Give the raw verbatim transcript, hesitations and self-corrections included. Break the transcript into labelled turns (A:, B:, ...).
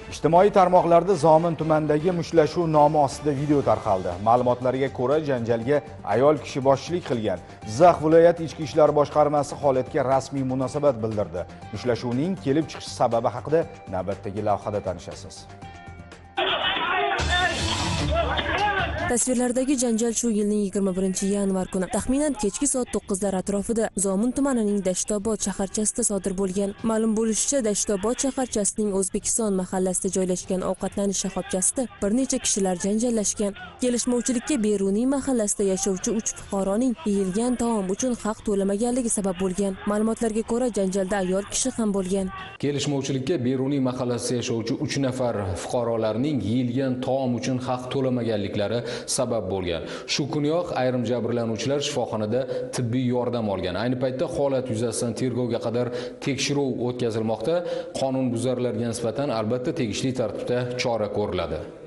A: Ijtimoiy tarmoqlarda Zomin tumanidagi mushtlashuv nomi ostida video tarqaldi. Ma'lumotlarga ko'ra, janjalga ayol kishi boshchilik qilgan. Jizzax viloyat ichki ishlar boshqarmasi holatga rasmiy munosabat bildirdi. Mushtlashuvning kelib chiqish sababi haqida navbatdagi lavhada tanishasiz.
B: Tasvirlardagi janjal shu yilning yigirma birinchi yanvar kuni taxminan kechki soat to'qqizlar atrofida Zomin tumanining Dashtobod shaharchasida sodir bo'lgan. Ma'lum bo'lishicha, Dashtobod shaharchasining O'zbekiston mahallasida joylashgan ovqatlanish shoxobchasida bir necha kishilar janjallashgan. Kelishmovchilikka Beruniy mahallasida yashovchi uch fuqaroning yeyilgan taom uchun haq to'lamaganligi sabab bo'lgan. Ma'lumotlarga ko'ra, janjalda ayol kishi ham bo'lgan.
C: Kelishmovchilikka Beruniy mahallasida yashovchi uch nafar fuqarolarning yeyilgan taom uchun haq to'lamaganliklari sabab bo'lgan. Shu kuniyoq ayrim jabrlanuvchilar shifoxonada tibbiy yordam olgan. Ayni paytda holat yuzasidan tergovga qadar tekshiruv o'tkazilmoqda. Qonunbuzarlarga nisbatan albatta tegishli tartibda chora ko'riladi.